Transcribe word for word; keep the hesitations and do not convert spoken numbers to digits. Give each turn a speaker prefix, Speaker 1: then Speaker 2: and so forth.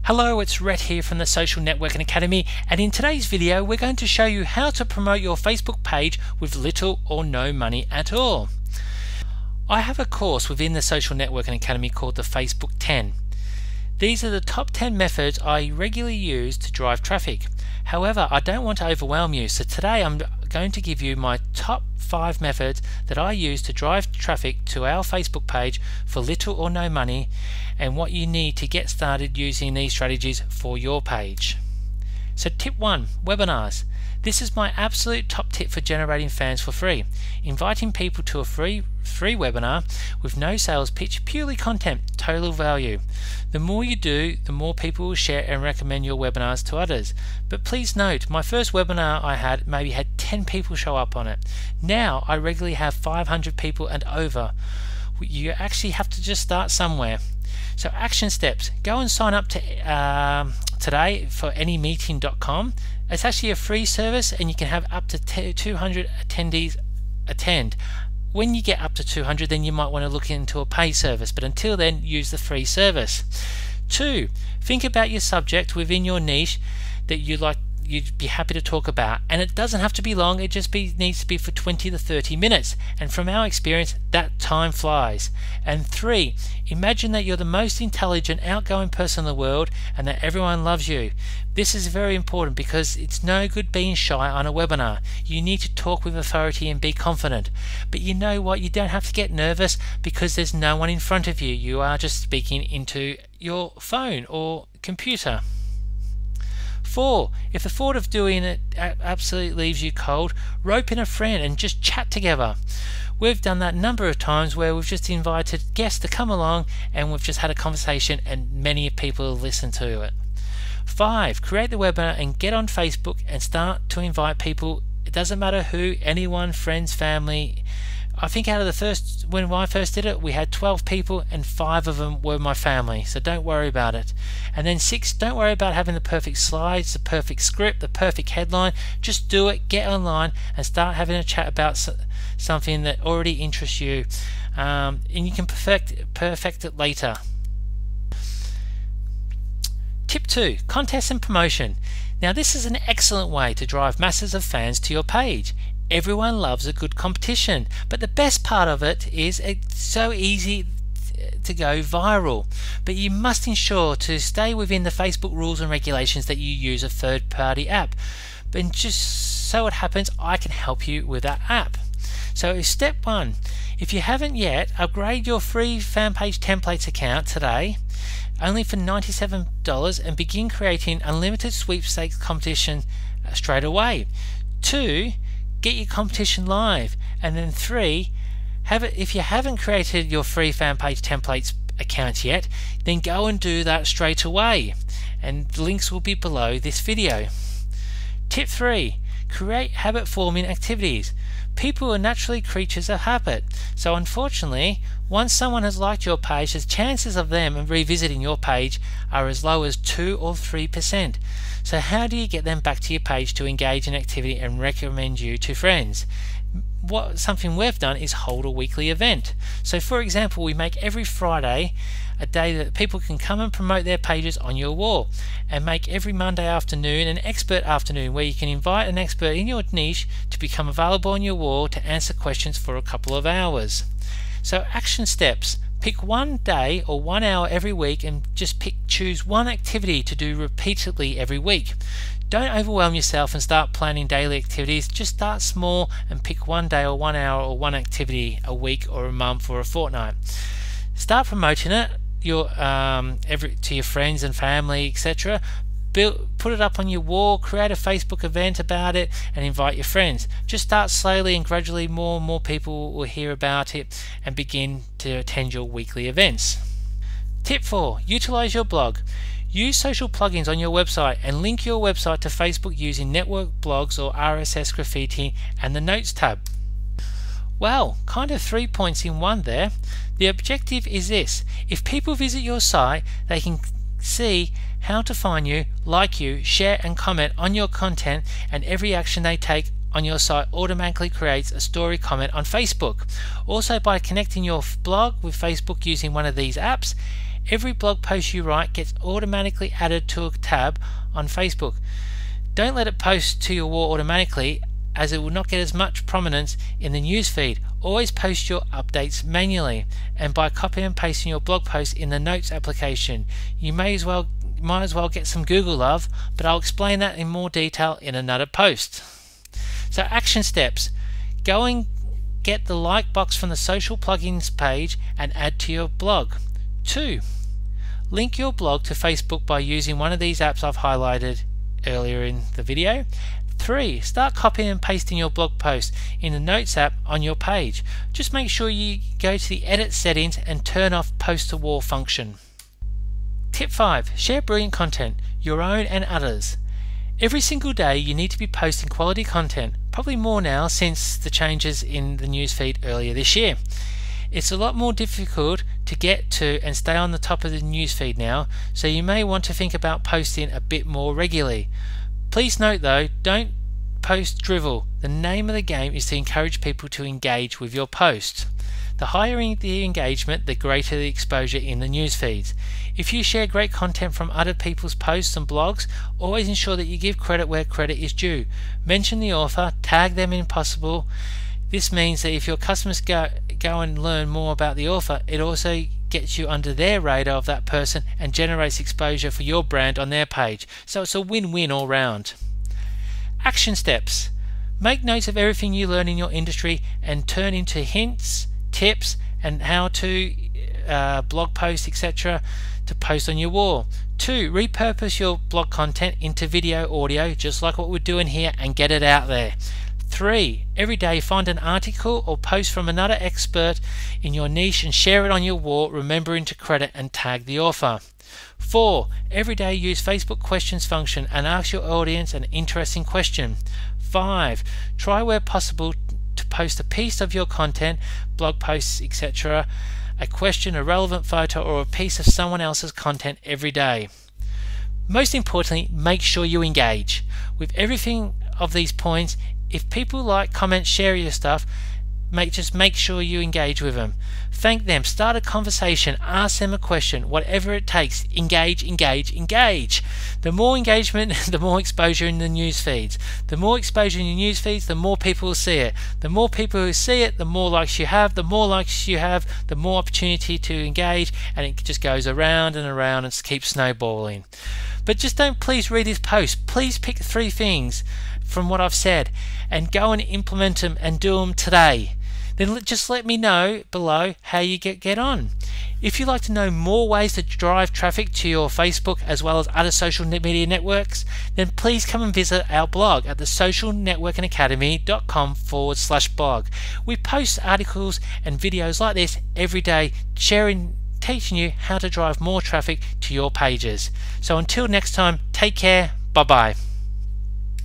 Speaker 1: Hello, it's Rhett here from the Social Networking Academy, and in today's video we're going to show you how to promote your Facebook page with little or no money at all. I have a course within the Social Networking Academy called the Facebook ten. These are the top ten methods I regularly use to drive traffic. However, I don't want to overwhelm you, so today I'm going to give you my top five methods that I use to drive traffic to our Facebook page for little or no money, and what you need to get started using these strategies for your page. So tip one, webinars. This is my absolute top tip for generating fans for free. Inviting people to a free free webinar with no sales pitch, purely content, total value. The more you do, the more people will share and recommend your webinars to others. But please note, my first webinar I had maybe had ten people show up on it. Now I regularly have five hundred people and over. You actually have to just start somewhere. So action steps: go and sign up to um, today for any meeting dot com. It's actually a free service and you can have up to two hundred attendees attend. When you get up to two hundred, then you might want to look into a paid service, but until then, use the free service. Two, think about your subject within your niche that you like you'd be happy to talk about, and it doesn't have to be long. It just be, needs to be for twenty to thirty minutes, and from our experience that time flies. And three, imagine that you're the most intelligent, outgoing person in the world and that everyone loves you. This is very important because it's no good being shy on a webinar. You need to talk with authority and be confident, but you know what, you don't have to get nervous because there's no one in front of you. You are just speaking into your phone or computer. Four, if the thought of doing it absolutely leaves you cold, rope in a friend and just chat together. We've done that a number of times where we've just invited guests to come along and we've just had a conversation and many people have listened to it. Five, create the webinar and get on Facebook and start to invite people. It doesn't matter who, anyone, friends, family. I think out of the first, when I first did it, we had twelve people and five of them were my family, so don't worry about it. And then six, don't worry about having the perfect slides, the perfect script, the perfect headline. Just do it, get online and start having a chat about something that already interests you, um, and you can perfect, perfect it later. Tip two, contest and promotion. Now this is an excellent way to drive masses of fans to your page. Everyone loves a good competition, but the best part of it is it's so easy to go viral. But you must ensure to stay within the Facebook rules and regulations that you use a third-party app. But just so it happens, I can help you with that app. So step one, if you haven't yet, upgrade your free fan page templates account today, only for ninety-seven dollars, and begin creating unlimited sweepstakes competition straight away. Two, get your competition live. And then three, have it, if you haven't created your free fan page templates account yet, then go and do that straight away, and the links will be below this video. Tip three, create habit forming activities. People are naturally creatures of habit, so unfortunately once someone has liked your page, the chances of them revisiting your page are as low as two or three percent. So how do you get them back to your page to engage in activity and recommend you to friends? What something we've done is hold a weekly event. So for example, we make every Friday a day that people can come and promote their pages on your wall, and make every Monday afternoon an expert afternoon where you can invite an expert in your niche to become available on your wall to answer questions for a couple of hours. So action steps: pick one day or one hour every week and just pick choose one activity to do repeatedly every week. Don't overwhelm yourself and start planning daily activities. Just start small and pick one day or one hour or one activity a week or a month or a fortnight. Start promoting it your um, every to your friends and family, et cetera. Build, put it up on your wall, create a Facebook event about it and invite your friends. Just start slowly and gradually more and more people will hear about it and begin to attend your weekly events. Tip four, utilize your blog. Use social plugins on your website and link your website to Facebook using network blogs or R S S graffiti and the notes tab. Well, kind of three points in one there. The objective is this: if people visit your site, they can see how to find you, like you, share and comment on your content, and every action they take on your site automatically creates a story comment on Facebook. Also, by connecting your blog with Facebook using one of these apps, Every blog post you write gets automatically added to a tab on Facebook. Don't let it post to your wall automatically, as it will not get as much prominence in the newsfeed. Always post your updates manually and by copying and pasting your blog post in the Notes application. You may as well might as well get some Google love, but I'll explain that in more detail in another post. So action steps. Go and get the like box from the social plugins page and add to your blog. Two. Link your blog to Facebook by using one of these apps I've highlighted earlier in the video. Three. Start copying and pasting your blog post in the Notes app on your page. Just make sure you go to the edit settings and turn off post to wall function. Tip five. Share brilliant content, your own and others. Every single day you need to be posting quality content, probably more now since the changes in the newsfeed earlier this year. It's a lot more difficult to get to and stay on the top of the newsfeed now, so you may want to think about posting a bit more regularly. Please note though, don't post drivel. The name of the game is to encourage people to engage with your post. The higher the engagement, the greater the exposure in the news feeds. If you share great content from other people's posts and blogs, always ensure that you give credit where credit is due. Mention the author, tag them if possible. This means that if your customers go, go and learn more about the author, it also gets you under their radar of that person and generates exposure for your brand on their page. So it's a win-win all round. Action steps. Make notes of everything you learn in your industry and turn into hints, tips, and how to uh, blog posts, et cetera to post on your wall. Two, repurpose your blog content into video, audio, just like what we're doing here, and get it out there. Three, every day find an article or post from another expert in your niche and share it on your wall, remembering to credit and tag the author. Four, every day use Facebook questions function and ask your audience an interesting question. Five, try where possible to post a piece of your content, blog posts, et cetera, a question, a relevant photo, or a piece of someone else's content every day. Most importantly, make sure you engage. With everything of these points, if people like, comment, share your stuff, make, just make sure you engage with them. Thank them, start a conversation, ask them a question, whatever it takes. Engage, engage, engage. The more engagement, the more exposure in the news feeds. The more exposure in your news feeds, the more people will see it. The more people who see it, the more likes you have. The more likes you have, the more opportunity to engage, and it just goes around and around and keeps snowballing. But just don't please read this post. Please pick three things from what I've said and go and implement them and do them today. Then just let me know below how you get, get on. If you'd like to know more ways to drive traffic to your Facebook as well as other social media networks, then please come and visit our blog at the social networking academy dot com forward slash blog. We post articles and videos like this every day, sharing, teaching you how to drive more traffic to your pages. So until next time, take care, bye bye.